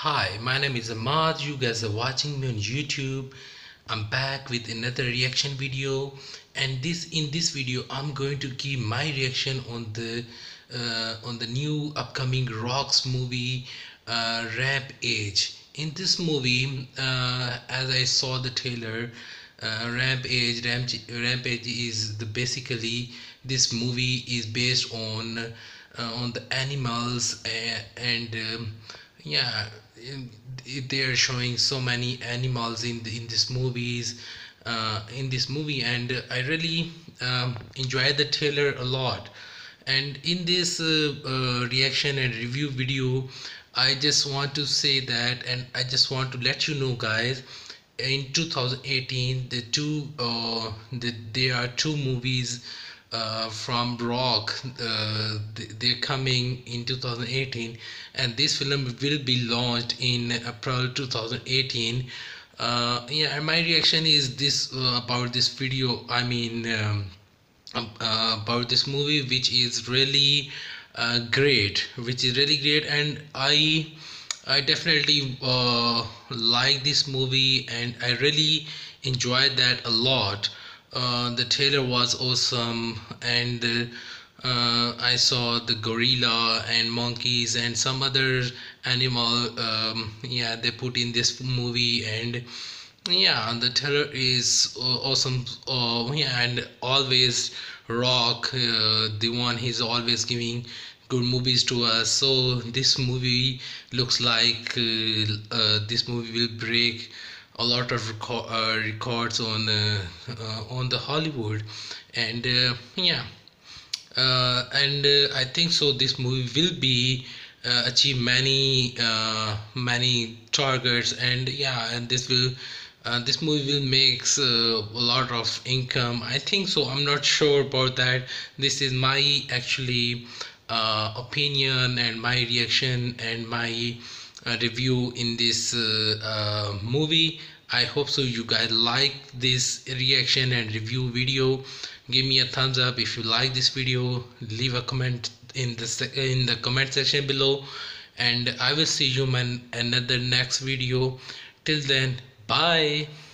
Hi, my name is Ahmad. You guys are watching me on YouTube. I'm back with another reaction video, and in this video I'm going to give my reaction on the new upcoming Rocks movie, Rampage. In this movie, as I saw the trailer, Rampage is basically this movie is based on the animals, and yeah, they are showing so many animals in this movie, and I really enjoyed the trailer a lot. And in this reaction and review video, I just want to say that, and I just want to let you know, guys, in 2018 there are two movies from Rock. They're coming in 2018, and this film will be launched in April 2018. Yeah, and my reaction is this about this video. I mean, about this movie, which is really great, and I definitely like this movie, and I really enjoyed that a lot. The trailer was awesome, and I saw the gorilla and monkeys and some other animal. Yeah, they put in this movie, and yeah, the trailer is awesome. Yeah, and always Rock, the one he's always giving good movies to us. So this movie looks like this movie will break a lot of records on the Hollywood, and yeah, and I think so. This movie will be achieve many targets, and yeah, and this movie will makes a lot of income, I think so. I'm not sure about that. This is my actually opinion and my reaction and my review in this movie. I hope so you guys like this reaction and review video. Give me a thumbs up if you like this video. Leave a comment in the comment section below, and I will see you in another next video. Till then, bye.